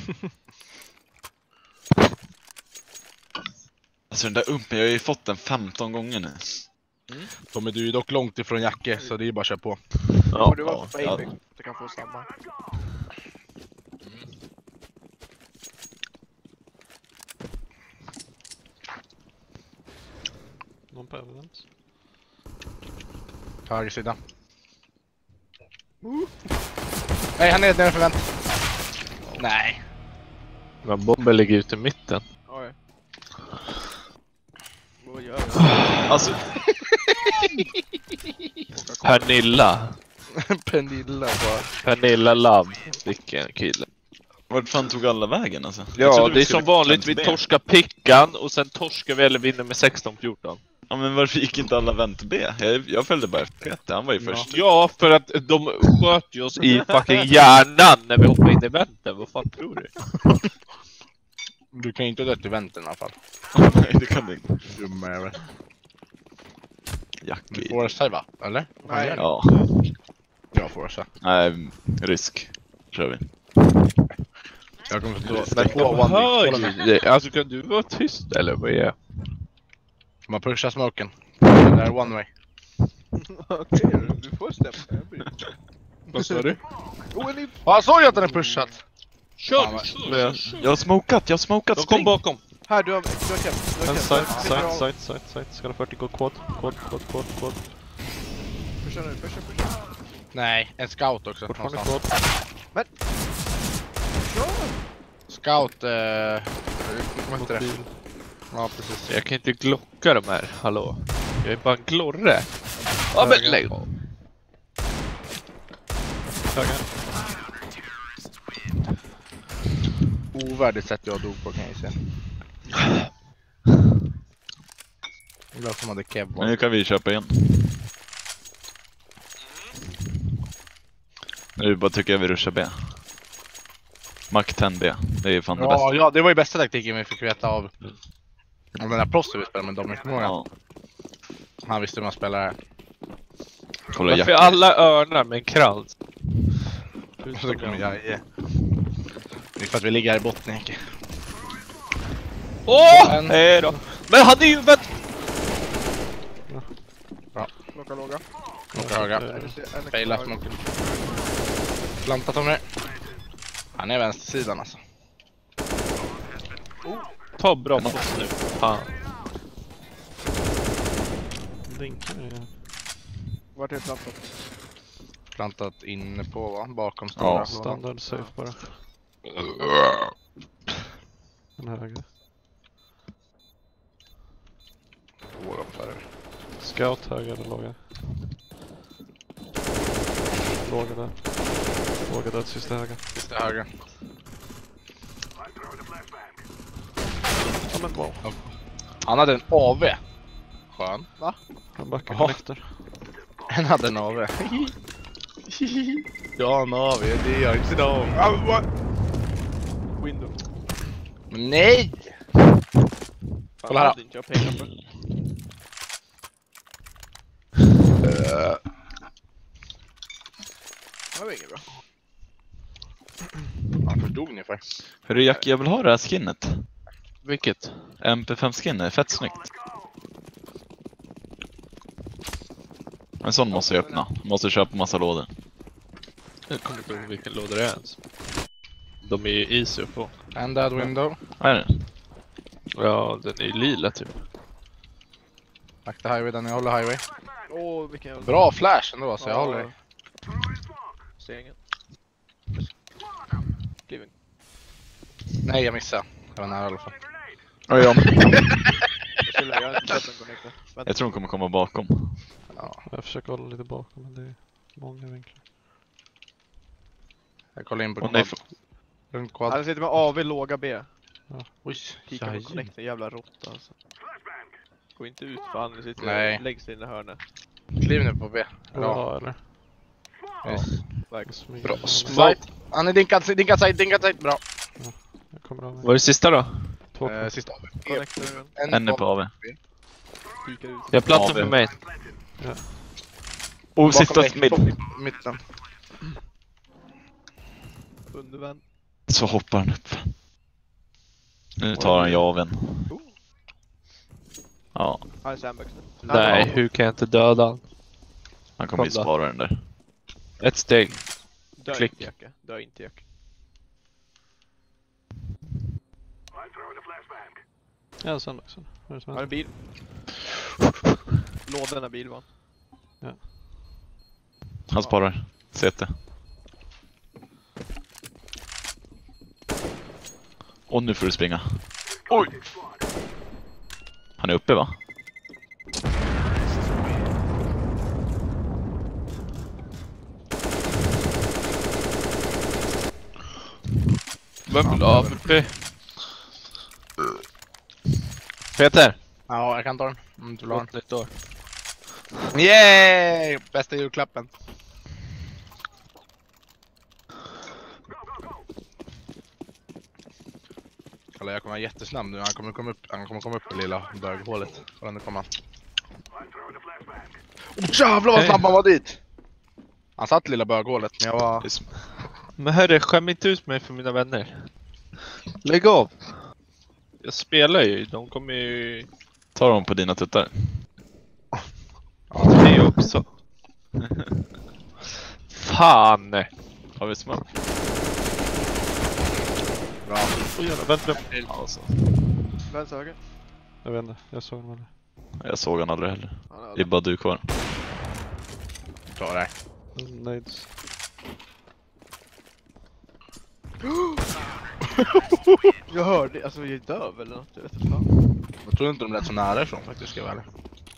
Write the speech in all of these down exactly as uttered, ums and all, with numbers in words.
Alltså den där umpen, jag har ju fått den femton gånger nu. Mm. Tommy, du är dock långt ifrån Jacke, så det är bara att köra på. Ja, du var ja, på ja. Apex, du kan få samma. Någon på event. Höger sida. Uh. Nej, han är nere för vänt. Nej. Men bomben ligger ute i mitten. Oj. Vad gör jag? Alltså, Pernilla. Pernilla bara. Pernilla Love. Vilken kille. vart fan tog alla vägen alltså? Jag Ja, trodde det vi är skulle som vanligt. Vi vänta. torskar pickan och sen torskar vi eller vinner med sexton fjorton. Ja, men varför gick inte alla vänt B? Jag, jag följde bara efter Peter, han var ju först. Ja, för att de sköt ju oss i fucking hjärnan när vi hoppade in i vänten. Vad fan tror du? Du kan ju inte dött i vänten i alla fall. Nej, det kan du inte. Dumma jävel. Jackie. Forza va? Eller? Nej. Ja. Ja, Forza. Nej, rysk. Kör vi. Jag kommer stå... Men två de hör one ju det. Alltså kan du vara tyst eller vad är? Man pushar smoken. Det är one way. Okej, du får stämma. Vad sa du? Oh, ni... Ja, jag såg ju att den är pushat. Kör! Fan, kör, kör. Jag har smokat, jag har smokat. De kom bakom. Här, du har, du har känt. Du har En känt. side, Ja, side, bra. side, side, side. Skala fyrtio, gå quad, quad, quad, quad, quad. Pusha nu, pusha, pusha. Nej, en scout också. Fortfarande någonstans. quad. Scout, eh... vad heter det? Mobil. Ja, precis. Jag kan inte glocka de här, hallå. Jag är bara en glorre. Ja men lägg av. Höger. Ovärdigt sätt jag dog på kan jag säga. Det var som hade Kev. Men nu kan vi köpa igen. Nu bara tycker jag vi ruschar B. Mac tio B, det är fan det Ja, bästa. ja, det var ju bästa taktiken vi fick veta av. Av den där proffsen vi spelade med Dominic Moran. Ja. Han visste hur man spelar. Kolla Varför är Jackie. alla örnar med en krans? Så kommer jag ge. Det är för att vi ligger här i botten, Henke. Åh! En- Nej då. Men han är ju vänt! Locka låga. Några höga. En är Faila kvar. smoken. Plantat om det. Han är vänstersidan alltså. Ta bra pass nu. Fan. Blinkar det. Vart är plantat? Plantat inne på va? Bakom stora Ja, lådan. Standard safe bara. En höger. Ovanför. Scout höger eller låga? Låga där. Låga där, sista höger. Sista höger. Ja men wow. Han hade en A V. Skön. Va? Han backar Jaha. connector. Han hade en A V. Ja, en A V. Det gör inte då. Window. Men nej! Fan, Kolla här. hade inte jag pengar på. Det var inget bra. Han förstod ni för. Hörru Jackie, jag vill ha det här skinnet. Vilket? M P fem skin är fett snyggt. En sån måste jag öppna. Måste köpa massa lådor. Jag kommer inte ihåg vilken låda det är ens. De är ju easy att få. And that window. Vad är det? Ja, den är ju lila typ. Akta highway, den jag håller highway. Åh, oh, vilken jävla... Bra flash ändå, så jag Ja. håller. Stegen. Giving. Nej, jag missade. Jag var nära i alla fall. Ja, ja. Jag skulle jag har inte sett en connector. Vänta. Jag tror hon kommer komma bakom. Ja, Jag försöker hålla lite bakom, men det är många vinklar. jag kollar in på Åh, nej, quad. Runt quad. Han sitter med A V låga B. Oj, Kika på jaj. connector, jävla råtta alltså. Gå inte ut för han sitter Nej. längst in i hörnet. Kliv nu på B. Bra. Ja, eller? Yes. Verkligen. Bra. Smoke. Han är dinkad, dinkad side, dinkad side. Bra. Jag kommer av mig. Vad är det sista då? Två Eh, sista. Connector, En är på A V. kika ut. Jag plattar Ja, för vi- mig. Och Bakom sista mig, mid. på mitten. Undervän. Så hoppar han upp. Nu tar han javen. Ja, Han är sandbags nu. Nej, hur kan jag inte döda han? han kommer ju Kolla. spara den där. Ett steg. Dö Klick. inte Jacke. Dö inte Jacke. Ja, sen också. Vad är det som Har en händer? bil. Lådan är bil va? Han sparar. C T. Och nu får du springa. Oj! Han är uppe va? Vem vill ha A P? Peter! Ja, jag kan ta den. Om du vill ha Gott nytt år. den. Yay! Bästa julklappen. Kolla, jag kommer vara jättesnabb nu. Han kommer komma upp, han kommer komma upp i lilla böghålet. Kolla, nu kommer han. Åh jävlar vad snabb han var dit! Han satt i lilla böghålet, men jag var... Men hörru, skäm inte ut mig för mina vänner. Lägg av! Jag spelar ju, de kommer ju... Tar dem på dina tuttar. Det också. Fan! Har vi smoke? Bra. Oj jävlar, vänta. Alltså. Vänster höger. Jag vet inte, jag såg honom aldrig. Jag såg han aldrig heller. Han är Det är bara du kvar. Bra där. Nades. Jag hörde, alltså jag är döv eller något, jag vet inte fan. Jag tror inte de lät så nära ifrån faktiskt, ska jag vara ärlig.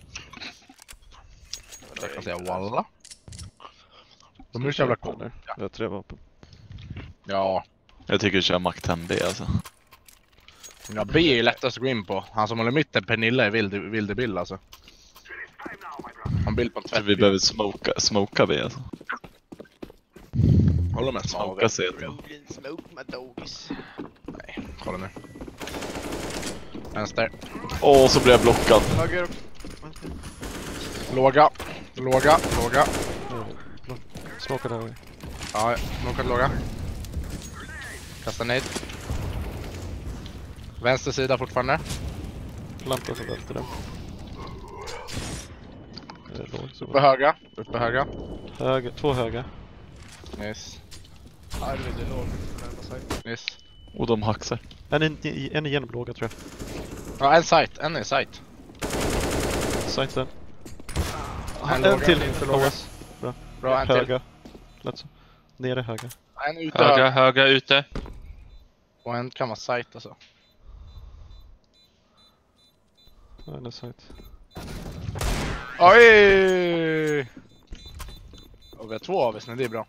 Jag kan säga walla. De är så jävla coola. Jag har tre vapen. Ja. Jag tycker du kör Macten B alltså. Ja, B är ju lättast att gå in på. Han som håller mitten, Pernilla, är vild, vilde bild alltså. Han bild på en Så vi tvättbil. behöver smoka, smoka B alltså. Håller med Smoka C T. Smoke my doggies. Nej, kolla nu. Vänster. Åh, så blir jag blockad. Höger också. Låga. Låga. Låga. Smoka där. Ja, smokat låga. Kasta ned. Vänster sida fortfarande. Lampa som välter den. Det är låg så Uppe bra. höga. Uppe höga. Höger, två höga. Yes. Arvid är låg. Närma sig. Yes. Och de hacksar. En, en, en igen låga tror jag. Ja, en sight. En är sight. Sighten. En En låga, till. inte låga. Lågas. Bra, en till. Höga. Lätt så. Nere höga. En ute Höga, höga. höga ute. Och en kan vara sight alltså. Ja, en är sight. Oj! Och vi har två av oss nu, det är bra.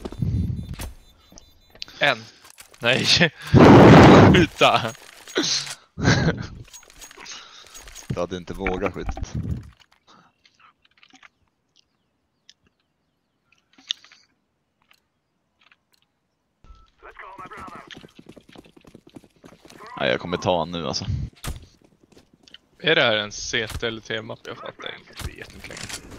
En. Nej. Skjuta. Jag hade inte vågat skjutit. Nej, jag kommer ta han nu alltså. Är det här en C T eller T-mapp? Jag fattar inte. Jag vet inte längre.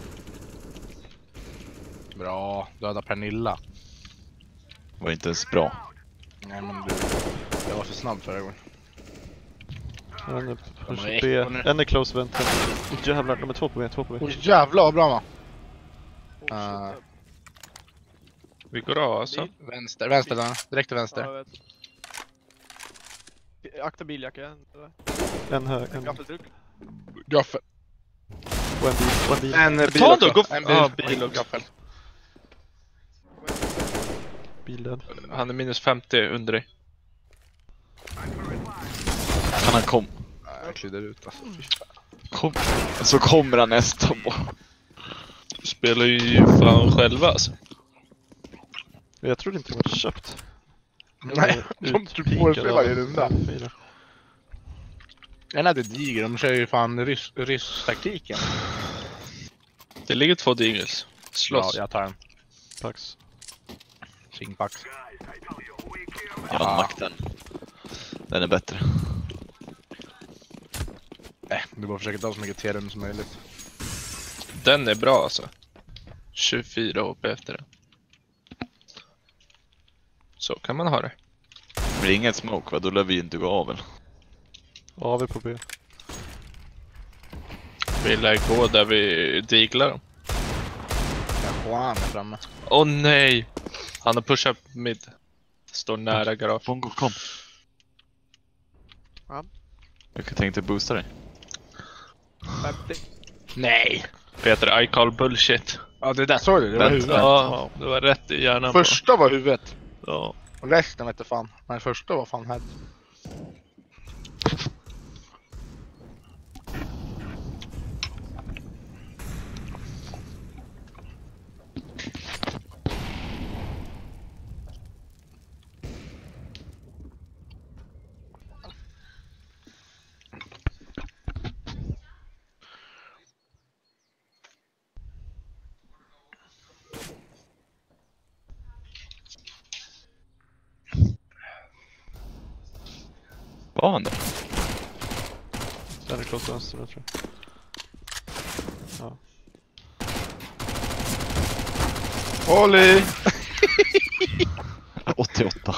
Bra, döda Pernilla. Var inte ens bra. Nej men du, jag var för snabb förra gången. En är De är push äckliga B. nu. En är close vent. Oh, jävlar, de är två på B, två på B. Åh jävlar vad bra man. Oh, Ah. shit. Vi går av alltså. Vänster, vänster där. Direkt till Ja, vänster. jag vet. Akta biljacka. En hög, en Gaffeltruck. Gaffel. och en bil, och en bil. En bil Ta då, också. gå- En bil, ah, bil bil och också. gaffel. Bil död. Han är minus femtio under dig. Kan han kom? Nej, jag klider ut alltså. Kom. Så kommer han nästa. Spelar ju fan själva alltså. Jag trodde inte det var köpt. Nej, de tror på det spelar ju runda. Den hade diger, de kör ju fan ryss, ryss-taktiken. Det ligger två Digels. Ja, Slåss. jag tar den. Pax. Singpax. Ja, makten. Den är bättre. Nej, du bara försöker ta så mycket T-rund som möjligt. Den är bra alltså. tjugofyra H P efter den. Så kan man ha det. Men det är inget smoke va? Då lär vi inte gå av väl? A V på B. Vi lär gå där vi diglar dem. Ja, Juan är framme. Åh oh, nej! Han har pushat mid. Står nära garage. Bongo, kom. Ja. Jag tänkte boosta dig. femtio. Nej! Peter, I call bullshit. Ja, det där såg du. Det var Vänta. huvudet. Ja, det var rätt i hjärnan. på. Första var huvudet. Ja. Och resten vet jag fan. Men första var fan head. Var han där? Den är klart vänster, jag tror jag. Ja. Olli! åttioåtta.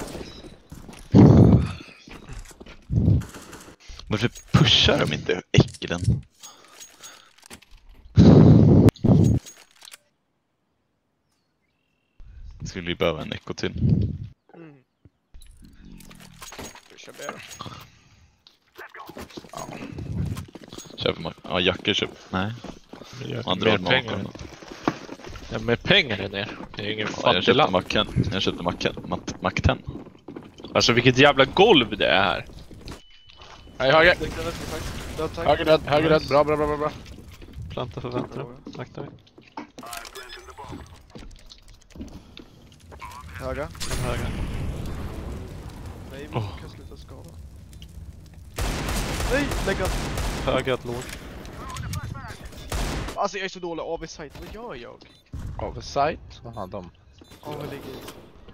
Varför pushar de inte äcklen? Skulle ju behöva en echo till. Mm. Vi kör B då. Köper man... Ja, Jacke köp. Nej. Han drar Mer med pengar. pengar. Ja, med pengar är ner. Det är ingen Ja, jag fattig köpte land. macken. Jag köpte macken. Mac tio. Alltså vilket jävla golv det är här. Nej, höger! Död tack. Höger död, höger död. Bra, bra, bra, bra, bra. Planta för vänster. Akta dig. Höga. Den höga. Nej, vi Åh. kan sluta skada. Nej, lägg av. Höga att låg. Alltså jag är så dålig. A V site. Vad gör jag? Oversight. Vad hade de? A V ligger i.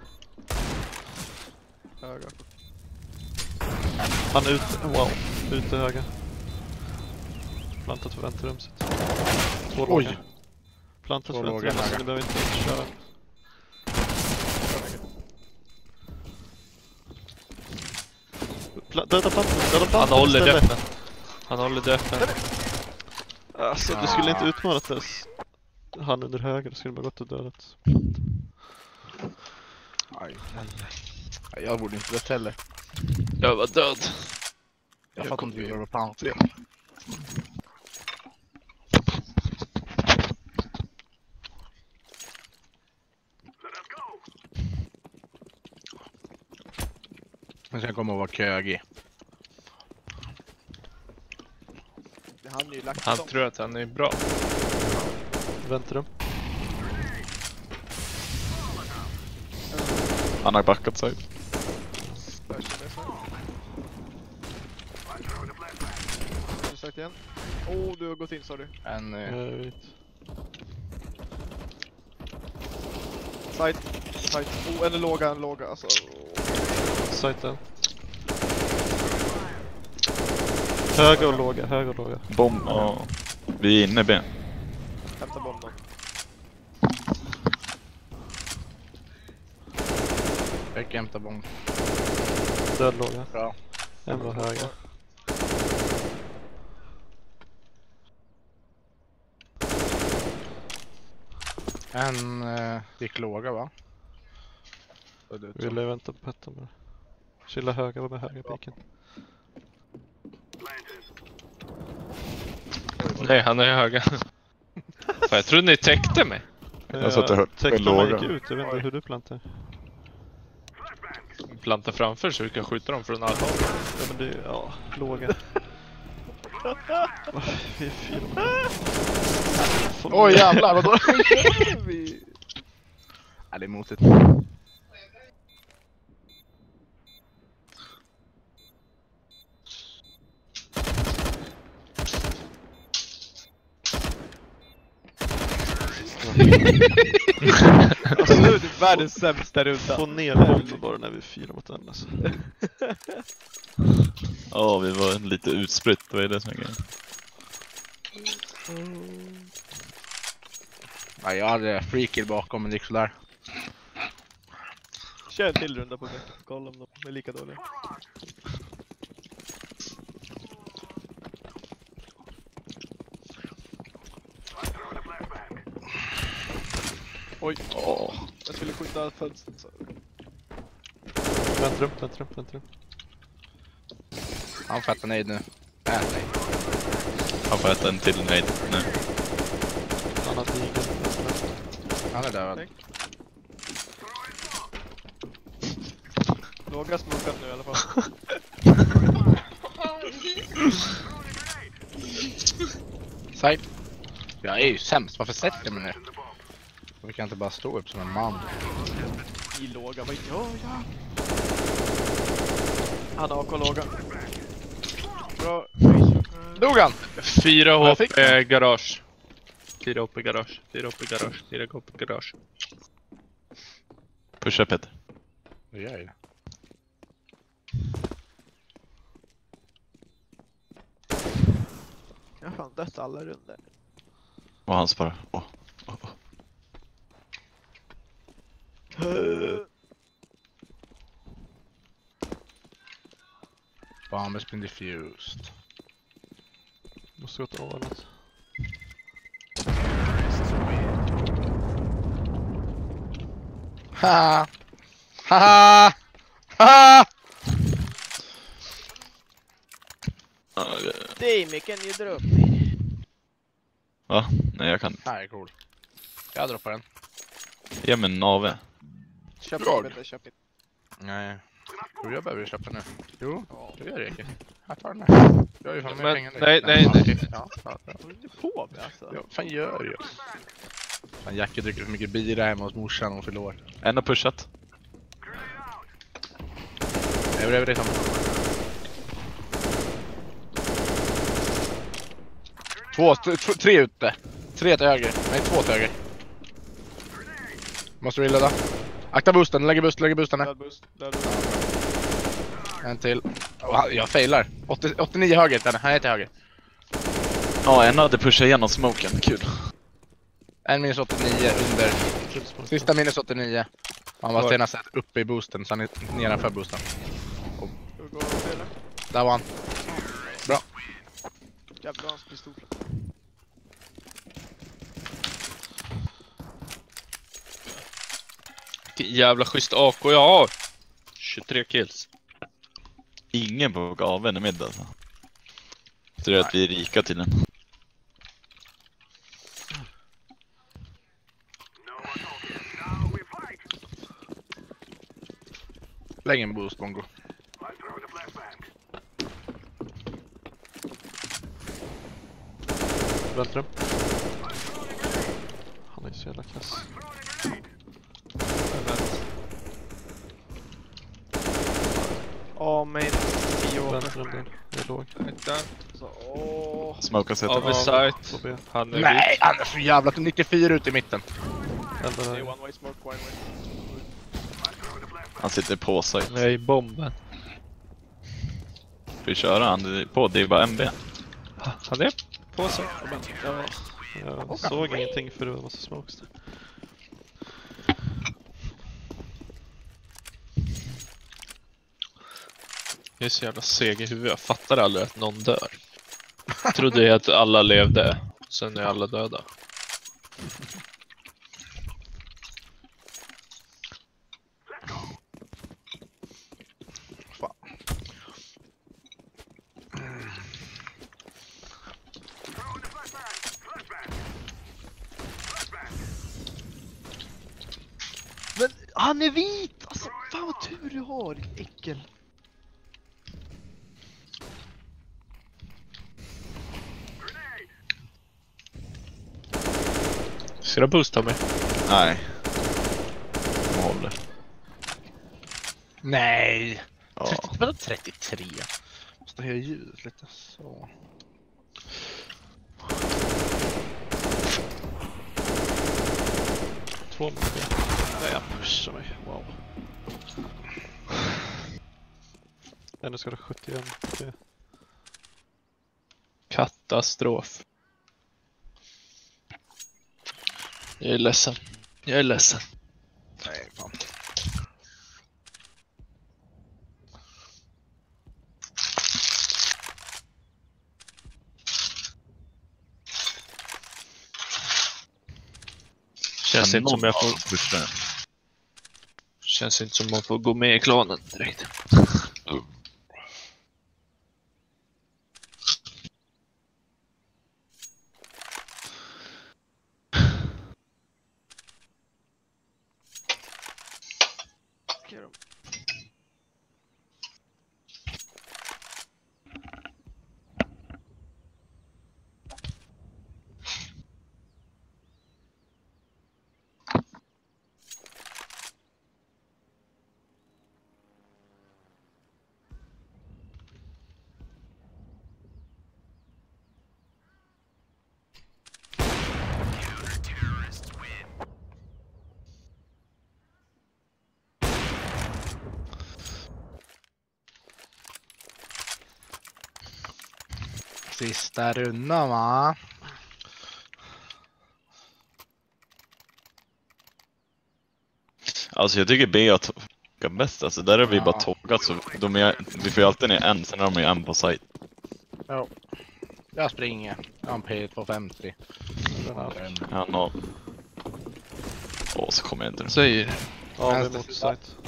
Höga. Han är ute. Wow. Ute höga. Plantat för väntrumset. Två Oj. låga. Plantat Två för låga väntrumset, så höga. ni behöver inte köra. Pla- Döda plantan, döda plantan Han håller istället. döppen. Han håller döppen. Alltså, du skulle inte utmanat dess. Han under höger, det skulle bara gått och dödat. Aj, aj, aj. Jag borde inte dött heller. Jag var död. Jag fattar inte hur jag var på hans. Men sen kommer att vara kögig. Han är ju lagt Han dem. tror att han är bra. Väntrum. Han har backat sig. Där kör jag så. Du sagt igen. Åh, oh, du har gått in, sa du. En... Jag Eh, vet. Side. Side. Oh, en är låga, en låga. Alltså. Sajten. Höga och låga, höga och låga. Bomb. Ja. Vi är inne i B. Hämta bomben. jag kan hämta bomb. Död låga. Bra. En var höga. En eh, gick låga va? Och det, Vi vill vänta på petten bara. Chilla höga, var med höga piken. Nej, han är höga. Fan, jag trodde ni täckte mig. Jag satt och hörde Täckte låga. mig gick ut, jag vet inte hur du plantar. Planta framför så vi kan skjuta dem från alla håll. Ja men det är, ja, låga. Vi är fyra. Oj jävlar, vadå? Vi... Ja, det är motigt. Alltså nu är det världens sämsta runda. Få ner bomben bara när vi är fyra mot en alltså. Ja, vi var lite utspritt. Vad är det som är grejen? Ja, jag hade freakill bakom men det gick sådär. Kör en till runda på mig. Kolla om de är lika dåliga. Oj, Åh. jag skulle skjuta fönstret. så- Väntrum, väntrum, väntrum. Han får äta nade nu. Äh, nej. Han får äta en till nade nu. Han har digel. Han är död. Låga smokat nu i alla fall. Side. Jag är ju sämst. Varför sätter jag mig nu? Vi kan inte bara stå upp som en man. I låga, vad gör jag? Han har A K-låga. Bra. Dog han? Fyra jag hopp fick i garage. Fyra hopp i garage. Fyra hopp i garage. Fyra hopp i garage. Pusha Peter. Det gör ju. Jag har fan dött alla runder. Och han sparar. Åh. Åh, åh. Bomb has been diffused. Måste gå till ovanligt. Ha! Ha! Ha! Damie, kan you drop me? Va? Nej, jag kan. Nej, cool. Jag droppar den. Ge mig en nave. Köp Jag? inte, köp inte. Nej. Jo, jag behöver köpa nu. Jo, Ja. det gör det inte. Jag tar den här. Jag har ju fan mer Men, pengar än nej, dig. nej, nej. Ja, ja, ja. Vad är du på med alltså? Ja, fan gör jag? Fan, Jackie dricker för mycket bira hemma hos morsan och fyller år. En har pushat. Jag bredvid dig, Tom. Två, t- t- tre ute. Tre till höger. Nej, två till höger. Måste du illa då? Akta boosten, lägger boost, lägger boosten här. Död boost, död boost. En till. Oh, jag failar. åttio, åttionio höger, den här är till höger. Ja, en hade pushat igenom smoken. Kul. En minus åttionio under. Sista minus åttionio. Han var Var- senast sett uppe i boosten, så han är nedanför boosten. Hur går det eller? Där var han. Bra. Jävlar hans pistol. Vilken jävla schysst A K jag har. tjugotre kills. Ingen på gaven i middag alltså. Tror du att vi är rika till den? Lägg en boost, Bongo. Väntrum. Han är så jävla kass. Åh, men tio år. Väntrum den. Jag är låg. Så, åh. Smoka Av sätter. sight. På B. Han är Nej, vit. han är så jävla nittiofyra ute i mitten. Elda Det är där. one way smoke, one way. Han sitter på sig. Nej, bomben. Ska vi köra han på? Det är bara M B. Han är på sig. Ja. Jag såg ingenting för det var en massa smokes där. Jag är så jävla seg i huvudet. Jag fattar aldrig att någon dör. Jag trodde jag att alla levde. Sen är alla döda. Fan. Men han är vit! Alltså, fan vad tur du har, ditt äckel. Ska du boosta mig? Nej. De håller. Nej. Ja. trettio, vadå trettiotre? Måste höja ljudet lite så. Två med B. Nej, jag pushar mig. Wow. Ännu ska det sjuttioett. B. Katastrof. Jag är ledsen. Jag är ledsen. Nej, fan. Känns inte som jag får... får... Känns inte som man får gå med i klanen direkt. Ska de- Sista rundan va? Alltså jag tycker B har tågat bäst. Alltså där har vi Ja. bara tågat så de är, vi får ju alltid ner en, sen har de ju en på site. Ja. Jag springer. Jag har en P tvåhundrafemtio. Han har... Åh, så kommer jag inte nu. Säger. Ja, det är Vänster mot sida. site.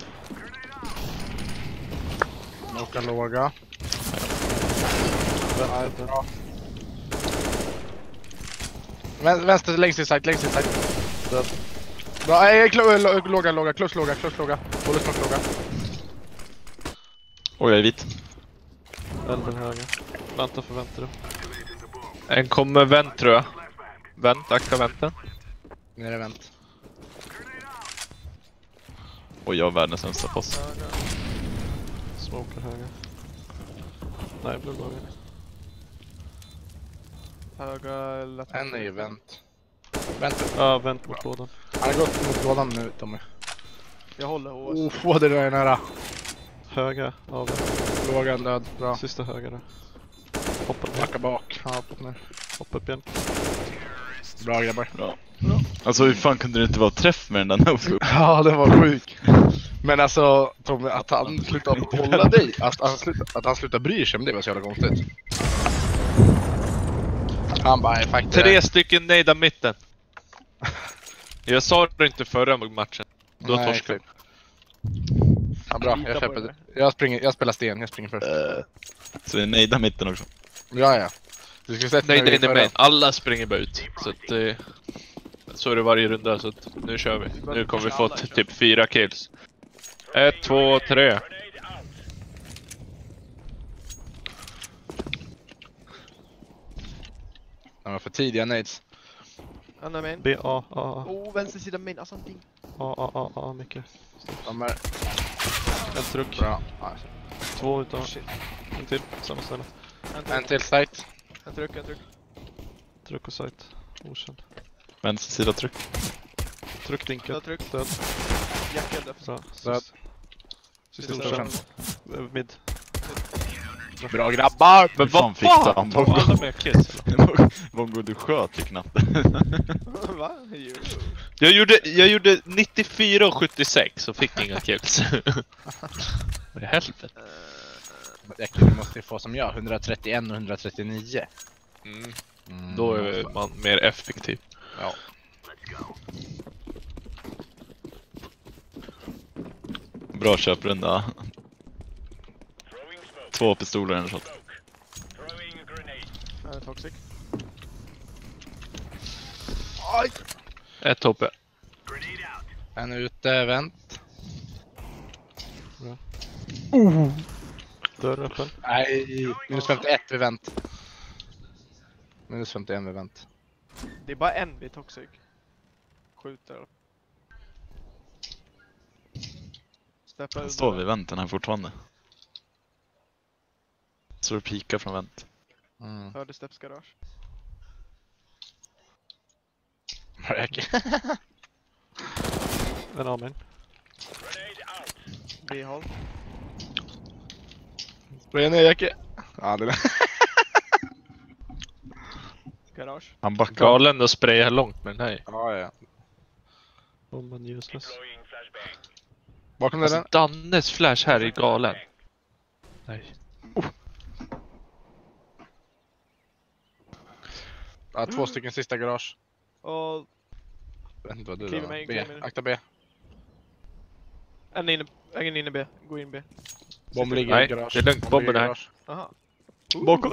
Åka låga. Vänster. Vän- Vänster, längst i sight, längst i sight. Död. Bra, nej, klo- lå- låga, låga, close låga, close låga. Bollen snart låga. Oj, jag är vit. Elden höger. Vänta för vänster. En kommer vänt tror jag. Vänt, akta vänten. Nere vänt. Och jag är världens sämsta pass. Smoker höger. Nej, blue höger. Höga lätt. En är ju vänt. Vänt. Ja, vänt mot lådan. Han har gått mot lådan nu, Tommy. Jag håller H S. Oh, vad det där är nära. Höga. Ja, Lågan död, bra. sista höger där. Hoppa ner. Backa bak. Ja, hoppat ner. Hoppa upp igen. Bra grabbar. Bra. Alltså hur fan kunde det inte vara träff med den där no-scope? Ja, det var sjuk. Men alltså, Tommy, att han slutade hålla dig, att han slutade, att han slutade bry sig om det var så jävla konstigt. Han bara, är faktiskt... Tre stycken nejda mitten. Jag sa det inte förra matchen. Då Nej, torskade exakt. Ja, bra, jag köper det. Jag, springer, jag spelar sten, jag springer först. Så det är nejda mitten också. Ja, ja. Du ska sätta Nej, mig nej, nej, förra. nej. Alla springer bara ut. Så att eh, så är det varje runda, så att nu kör vi. Nu kommer vi få t- typ fyra kills. Ett, två, tre. Han var för tidiga nades. Han är main. B, A, A, A. Oh, vänster sida main. Alltså någonting. A, A, A, A, mycket. De är En truck. bra. Ja, Två utav. Shit. En till. Samma ställe. En en tryck, till site. en tryck, en tryck. Truck och site. Okänd. Vänster sida tryck. Truck Jag dinkad. tryck. Död. Jacka död. Bra. Död. Sist. Sist Sista okänd. okänd. Eh, Mid. Bra grabbar! Men fan vad fick fan? han? Får alla med kills eller? Vongo, du sköt ju knappt. Va? Jo. Jag gjorde, jag gjorde nittiofyra och sjuttiosex och fick inga kills. Vad i helvete? Du måste ju få som jag, etthundratrettioett och etthundratrettionio. Mm. Mm, Då är man mer effektiv. Ja. Bra köprunda. Två pistoler en shot. Han är toxic. Ett hoppe. En ute, vänt. Dörr öppen. Nej, minus femtioett vid vänt. Minus femtioen vid vänt. Det är bara en vid toxic. Skjuter. Steppa Han ut. står vid vänten här fortfarande. Så du pikar från vänt. Mm. Hörde Steps garage. Röker. En A-main. B-håll. Spraya ner Jacke. Ja, det är Garage. Han backar. Galen att spraya långt med den här. Ja, ja. Bomben useless. Bakom Alltså, den. Dannes flash här är galen. Nej. Ja, två stycken sista garage. Och vet inte vad du Kliver drar. mig, B, kliver mig. akta B. En inne, en inne B. Gå in B. Bomb ligger Nej, i garage. det är lugnt. Bomb ligger Bomben i här. garage. Aha. Bakom.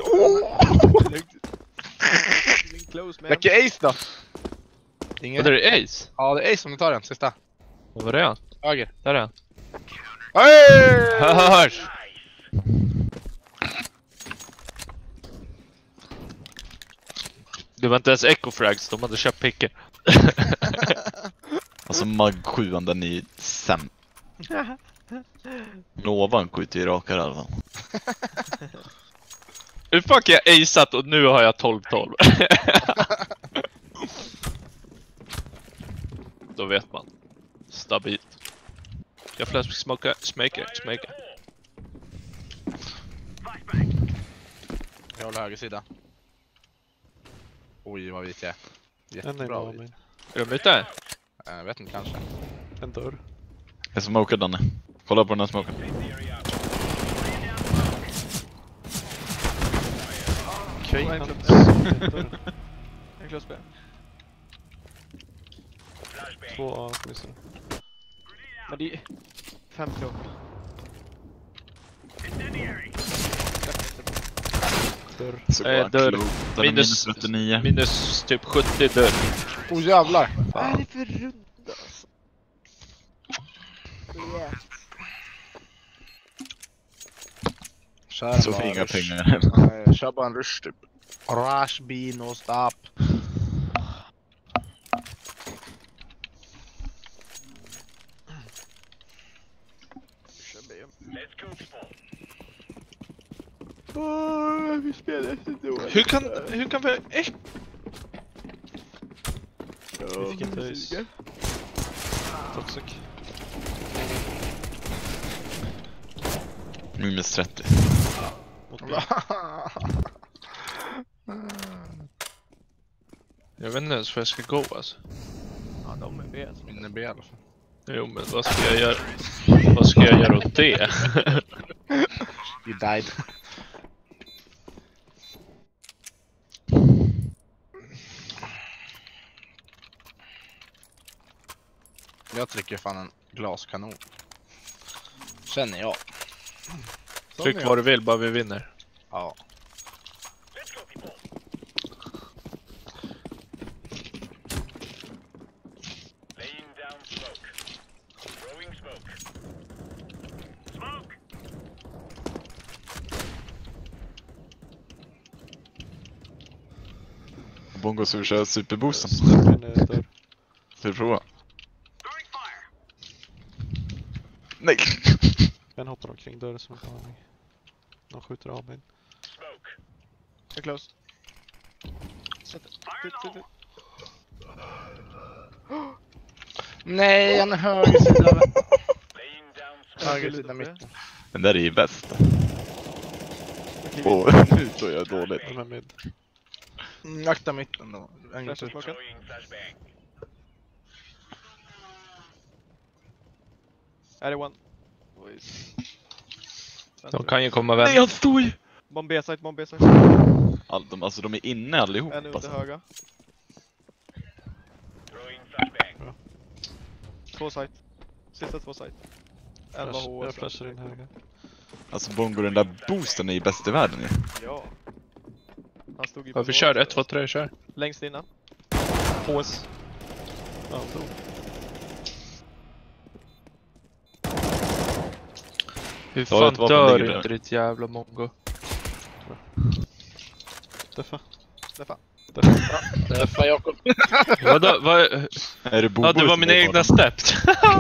Close man. Läcker Ace då? Ingen. Vad är det? Ace? Ja, det är Ace om du tar den, sista. Vad var det han? Höger. Där är han. Hey! Hörs! Det var inte ens Echo Frags, de hade köpt picker. Alltså Mag sju, den är sämst. Novan skjuter ju rakare i alla fall. Hur fuck är jag aceat och nu har jag tolv tolv? Då vet man. Stabilt. Jag flash smoka, smeka, smeka. Jag håller höger sida. Oj, vad vit jag är. En är Jättebra bra vit. min. Är de ute? Jag vet inte, kanske. En dörr. Jag smokar Danne. Kolla på den här smoken. Okej, En han close. En close B. Två A poliser. Men det är... Fem klok. Dörr. Så Eh, bara dörr. klok. Den är minus Minus- trettionio. Minus typ sjuttio dörr. Oh jävlar! Vad är det för runda alltså? Kör Så bara får inga rush. pengar. Nej, kör bara en rush typ. Rush, be, no stop. Kör B. Åh, vi spelar så dåligt. Hur kan, hur kan vi... Eh, Vi fick inte höjs. Toxic. Minus trettio. Mot B. jag vet inte ens var jag ska gå alltså. Ja, de är B alltså. Inne B i alla fall. Jo men vad ska jag göra? Vad ska jag göra åt det? You died. Jag trycker fan en glaskanon. Känner jag. Tryck vad du vill, bara vi vinner. Ja. Bongo så vi kör superboosten. En eh, dörr. Ska vi prova? Nej! En hoppar omkring dörren som en aning. De skjuter av mig. En close. Sätt det. Titt, titt, titt. Nej, han är höger sida. Höger sida mitten. Den där är ju bäst. Kliver in. Åh, nu står jag dåligt. En med mid. Mm, akta mitten då. En gång Flasha till. smoken. Är det one? Boys. De kan ju komma väl. jag står ju! Bomb B-site, bomb B-site. All, de, alltså de är inne allihop En ute alltså. höga. Två site. Sista två site. En var Flash, H. jag flashar in höger. Alltså Bongo, den där boosten är ju bäst i världen ju. Ja. Han stod ju Ja, vi så- kör ett, två, tre, kör. Längst innan. H S. Ja, då. Hur Ta fan ett vapen, dör ligger inte där. ditt jävla mongo? Deffa. Därför. Träffa Jakob. Vadå? Vad? Är det Bobo Ja, det var som mina är egna kvar? steps.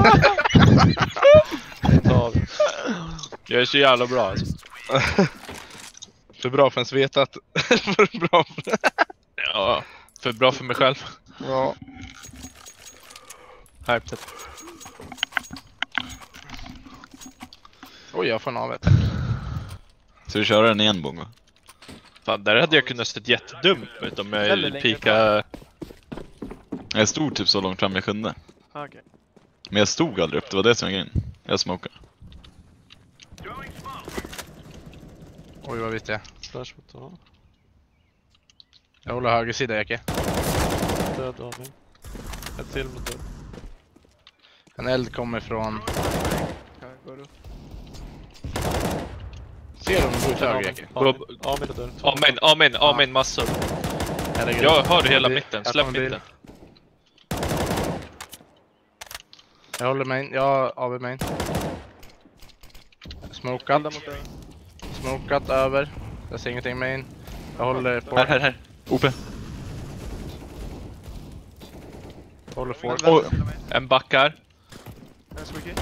Ta av. Jag är så jävla bra alltså. För bra för ens veta att... för bra för... Ja, för bra för mig själv. Ja. Hyped. Oj, jag får en avet. Ska vi köra den igen Bongo? Fan, där hade jag kunnat sett jättedumt ut om Väldigt jag längre pika... Jag stod typ så långt fram jag kunde. Ah, okej. Men jag stod aldrig upp, det var det som var grejen. Jag smokade. Oj, vad vet jag. Flash mot A. Jag håller höger sida, Jacke. Död av mig. En till med dörr. En eld kommer från... Jag går upp. Ser du om du går ut höger, Eke? Amen, amen och dörr. Amen, amen, amen massor. Herregud. Jag hör hela Bil. mitten, Jag släpp kommer bil. inte. Jag håller main, jag A V main. Smokat. Elda mot dörren. Smokat över. Jag ser ingenting main. Jag håller på. Här, här, här. O P. Håller for. Oj. En backar. En squeaky.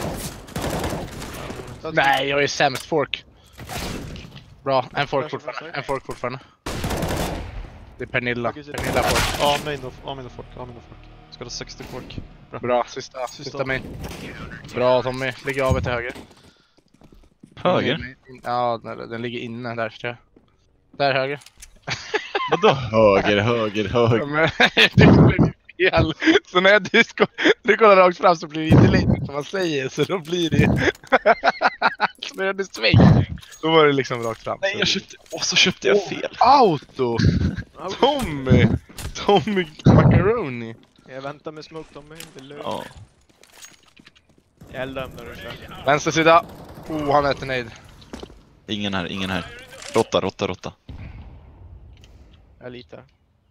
Nej, jag är sämst fork. Bra, en fork fortfarande. En fork fortfarande. Det är Pernilla. Pernilla fork. Amen och amen och folk, amen och folk. Ska ha sextio folk. Bra. Bra, sista. Sista. Sista main. Bra Tommy, ligger av till höger. Höger? Ja, den, den ligger inne där tror jag. Där höger. Vadå? Höger, höger, höger. Men det blev fel. Så när jag disco, du kollar rakt fram så blir det inte lätt som man säger. Så då blir det... så när du sväng, då var det liksom rakt fram. Nej, jag köpte... Och så köpte jag fel. Auto! Tommy! Tommy Macaroni. Jag väntar med smoke Tommy. Det är lugnt. Ja. Jag eldar när du kör. Vänster sida. Oh, han äter nade. Ingen här, ingen här. Råtta, råtta, råtta. Jag litar.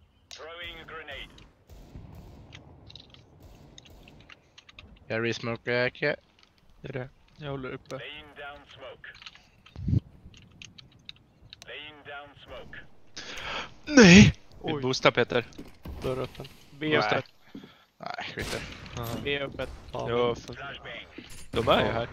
Jag resmokar Eke. Det är det. Jag håller uppe. Nej! Vi boostar Peter. Dörr öppen. B öppet. Nej, skit det. B öppet. Amen. Ja, för... De är ju här.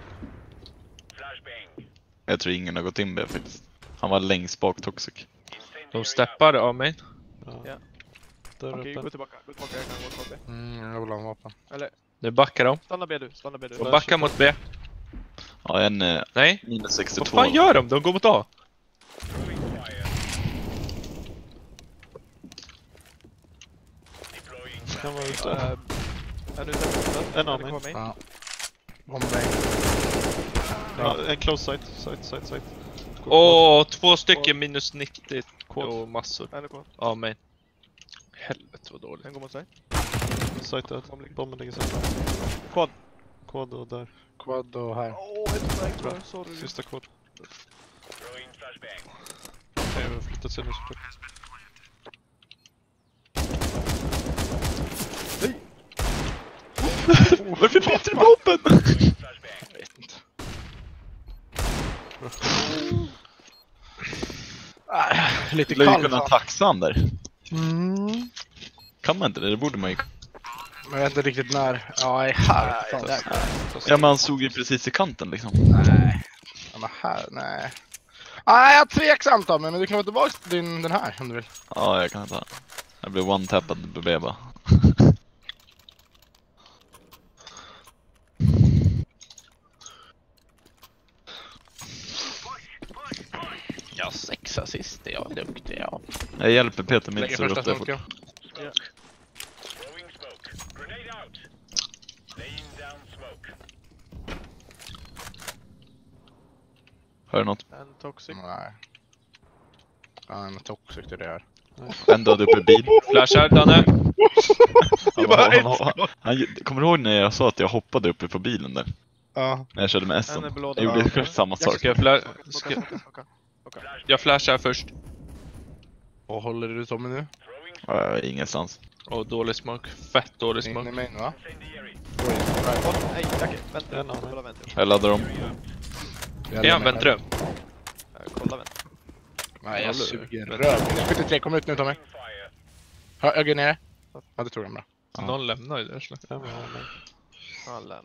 Jag tror ingen har gått in B faktiskt. Han var längst bak toxic. De steppar amen. Ja. Ja. Dörr Okej, gå öppen. tillbaka. Gå tillbaka, jag kan gå tillbaka. Mm, jag vill ha en vapen. Eller, Nu backar de. stanna B du. Stanna B du. De backar mot B. Ja, en eh, Nej. minus Vad sextiotvå. fan gör de? De går mot A. Kan vara ute. Äh, är du där? En av mig. Ja. Kom mig. Ja, en close sight. Sight, sight, sight. Åh, två stycken minus nittio Quad. och massor. En är kvar. Amen. Helvete vad dåligt. En går mot sig. Sight död. Bomben ligger sen. Quad. Quad och där. Quad och här. Åh, ett strike tror jag. Sorry. Sista quad. Jag har flyttat sig nu såklart. Varför Peter vapen? Jag vet inte. Ah, lite Skulle ju kall. kunna taxa han där. Mm. Kan man inte det? Det borde man ju. Men jag är inte riktigt när. Ja, jag är här. Fan, där. Ja, men han stod ju precis i kanten liksom. Nej. Ja, men här, nej. Nej, jag är tveksam Tommy, men du kan vara tillbaka till din, den här om du vill. Ja, jag kan ta. Jag blev one-tappad på B bara. Ja, sex assist, jag är duktig, ja. Jag hjälper Peter med Lägger så första råttar jag fort. smoken. Hör du något? En toxic. Nej. Ja, en toxic det där. En död uppe i bil. Flashar, Danne. Han, han, han, han, han, kommer du ihåg när jag sa att jag hoppade uppe på bilen där? Ja. När jag körde med S En är M. belådad. Jag gjorde Ja. exakt samma sak. Ska jag, fla Ska... ska... Okej. jag flashar först. Och håller du Tommy nu? Ja, ingenstans. Och dålig smoke. Fett dålig In i smoke. main va? Nej, okej. Vänta. En av mig. Kolla vänta. Jag laddar om. Är han väntrum? Kolla vänta. Nej, jag Håller du? suger röv. sjuttiotre, kom ut nu Tommy. Hö- Höger nere. Ja, det tog den bra. Ja. Någon lämnar ju där. En av mig. Han lämnar.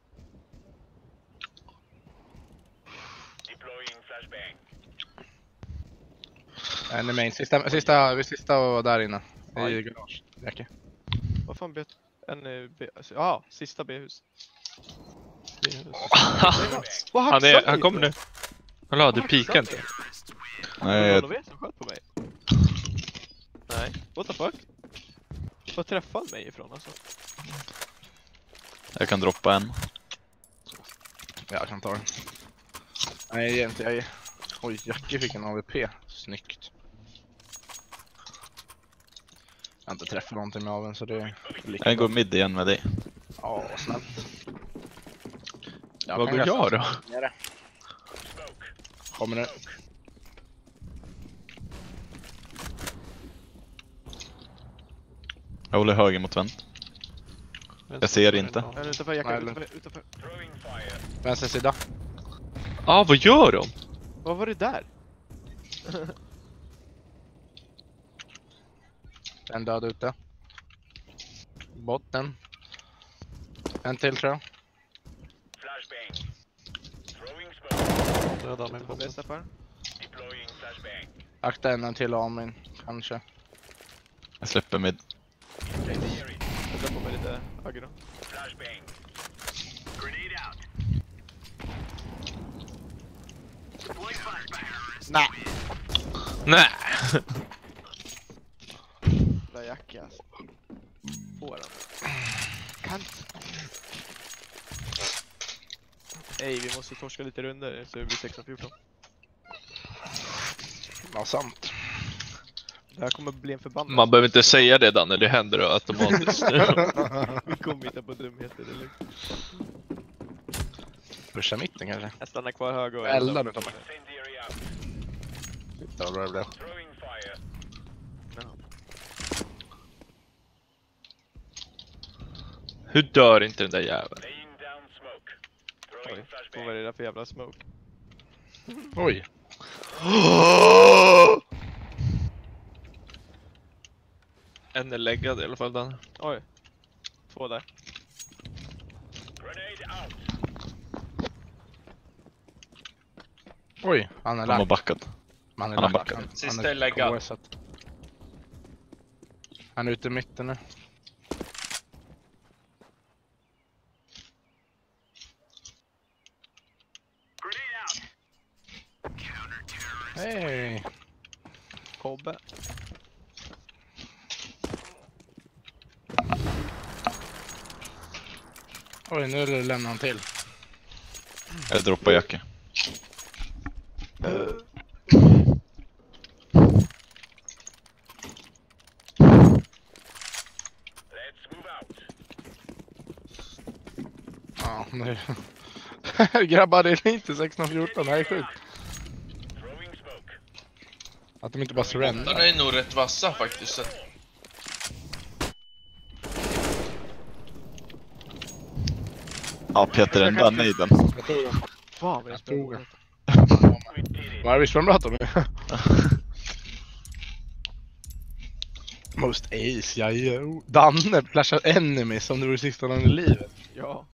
En i main. Sista, sista, vi sista var där inne. I garage. Räcker. Vad fan bet... En eh, B... Ja, sista B-hus. Vad Han, är, han kommer nu. Hallå, du pikar inte. Nej, Jag jag, vet som sköt på mig. Nej, what the fuck? Vad träffade han mig ifrån alltså? jag kan droppa en. Ja, jag kan ta den. Nej, inte jag är... Oj, Jackie fick en A V P. Snyggt. Jag har inte träffat någonting med aven så det är lika Jag går bra. mid igen med dig. Ja, snällt. Jag Vad kan vill resta jag då? nere. Kommer det? Jag håller höger mot vänt. Jag ser inte. Eller utanför, jag Nej, kan eller- utanför, utanför. Vänster sida. Ah, vad gör de? Vad var det där? En död ute. Botten. En till tror jag. Döda mig på Bästa för. Akta en, en till amin, kanske. Jag släpper mid. Jag drar på mig lite aggro. Nej. Nej! Där jacka alltså. På den. Kant. Ej, vi måste torska lite runder så det blir sexton fjorton. Ja, sant. Det här kommer bli en förbannelse. Man behöver inte säga det Danne, det händer automatiskt. Vi kommer hitta på dumheter eller? Pusha mitten kanske. Jag stannar kvar höger och Eldar du Tommy. Titta vad bra det blev. Hur dör inte den där jäveln? Oj, vad var det där för jävla smoke? Oj. En är läggad i alla fall Danne. Oj. Två där. Oj, han är Han har lagd. backat. Han är han har lagd. backat. Han- Sista han är läggad. K S-at. Han är ute i mitten nu. Hej! Kobbe. Oj, nu lämnar han till. Jag droppar Jacke. Ja, nu. Grabbar, det är inte sexton fjorton, det här är sjukt. Att de inte bara surrendrar. är nog rätt vassa faktiskt. Ja, Peter, den där nejden. Jag tror den. Fan vad jag Jag tror spelar. Vad är visst vad de pratar om? Most ace, ja, ja. Danne flashar enemy som det vore sista dagen i livet. Ja.